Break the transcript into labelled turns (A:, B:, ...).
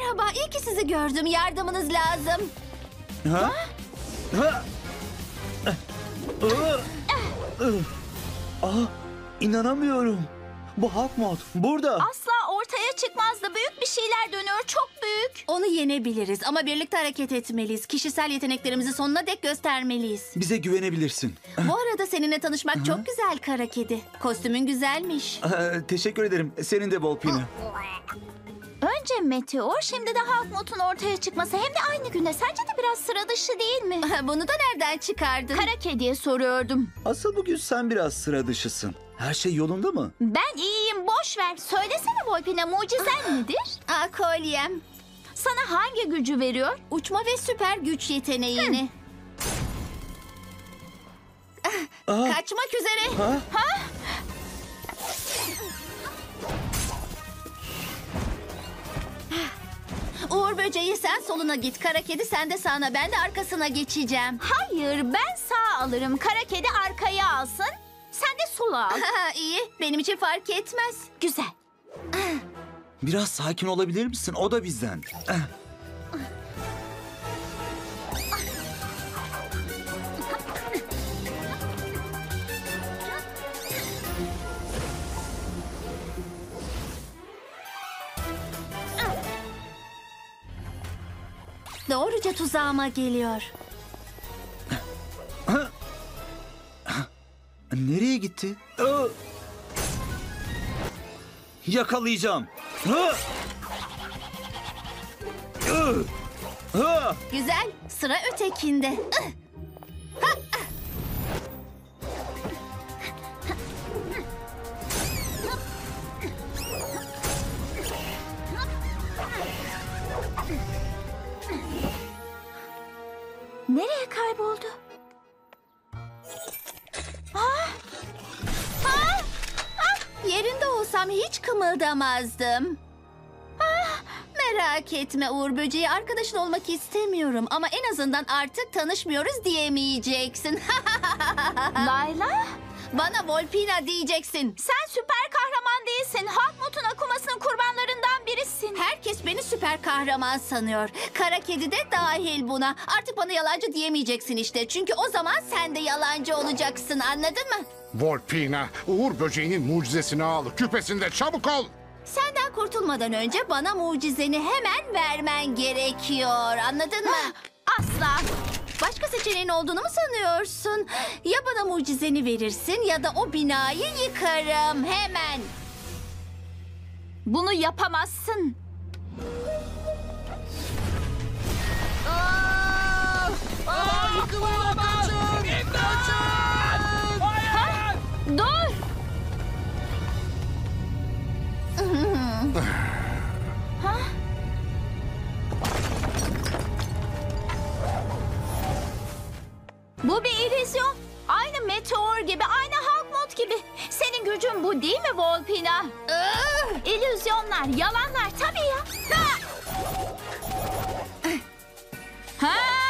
A: Merhaba, iyi ki sizi gördüm. Yardımınız lazım.
B: Ha? Ha? İnanamıyorum. Bu Hawkmoth burada.
C: Asla ortaya çıkmazdı. Büyük bir şeyler dönüyor. Çok büyük.
A: Onu yenebiliriz ama birlikte hareket etmeliyiz. Kişisel yeteneklerimizi sonuna dek göstermeliyiz.
B: Bize güvenebilirsin.
A: Bu arada seninle tanışmak çok güzel kara kedi. Kostümün güzelmiş.
B: Teşekkür ederim. Senin de Volpina.
C: Önce Meteor, şimdi de Hawkmoth'un ortaya çıkması. Hem de aynı günde. Sence de biraz sıra dışı değil mi?
A: Bunu da nereden çıkardın?
C: Kara kediye soruyordum.
B: Asıl bugün sen biraz sıra dışısın. Her şey yolunda mı?
C: Ben iyiyim, boş ver. Söylesene Volpina, mucizen nedir?
A: Kolyem.
C: Sana hangi gücü veriyor?
A: Uçma ve süper güç yeteneğini. Kaçmak üzere. Uğur böceği sen soluna git. Kara kedi sen de sağına. Ben de arkasına geçeceğim.
C: Hayır, ben sağ alırım. Kara kedi arkaya alsın. Sen de sola al.
A: İyi. Benim için fark etmez.
C: Güzel.
B: Biraz sakin olabilir misin? O da bizden.
A: Doğruca tuzağıma geliyor.
B: Nereye gitti? Yakalayacağım.
A: Güzel. Sıra ötekinde.
C: Nereye kayboldu?
A: Yerinde olsam hiç kımıldamazdım. Merak etme Uğur böceği, arkadaşın olmak istemiyorum. Ama en azından artık tanışmıyoruz diyemeyeceksin.
C: Layla?
A: Bana Volpina diyeceksin.
C: Sen süper kahraman değilsin. Hawkmoth'un akumasının kurbanlarından birisin.
A: Herkes beni süper kahraman sanıyor. Kara kedi de dahil buna. Artık bana yalancı diyemeyeceksin işte. Çünkü o zaman sen de yalancı olacaksın, anladın mı?
D: Volpina, Uğur böceğinin mucizesini al. Küpesinde çabuk ol.
A: Senden kurtulmadan önce bana mucizeni hemen vermen gerekiyor. Anladın mı?
C: Asla.
A: Başka seçeneğin olduğunu mu sanıyorsun? Ya bana mucizeni verirsin ya da o binayı yıkarım hemen.
C: Bunu yapamazsın. Dur. Bu bir illüzyon. Aynı meteor gibi, aynı Hawkmoth gibi. Senin gücün bu değil mi Volpina? İllüzyonlar, yalanlar tabii ya. Ha!